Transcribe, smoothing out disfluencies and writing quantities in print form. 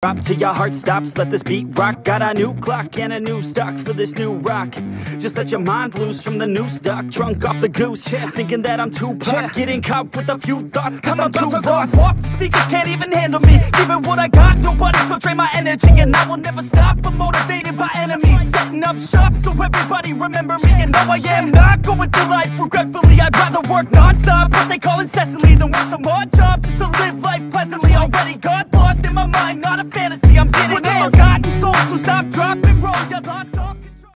Drop till your heart stops, let this beat rock. Got a new clock and a new stock for this new rock. Just let your mind loose from the new stock. Drunk off the goose, thinking that I'm too pop. Getting caught with a few thoughts, cause I'm too lost. Off the speakers can't even handle me. Give it what I got, nobody's gonna drain my energy. And I will never stop, I'm motivated by enemies. Setting up shop so everybody remember me. And no, I am not going through life regretfully. I'd rather work non-stop, what they call incessantly, than work some odd job just to live life pleasantly. Already got lost in my mind, not a fantasy, I'm getting with a forgotten soul, so stop, drop, and roll. You lost all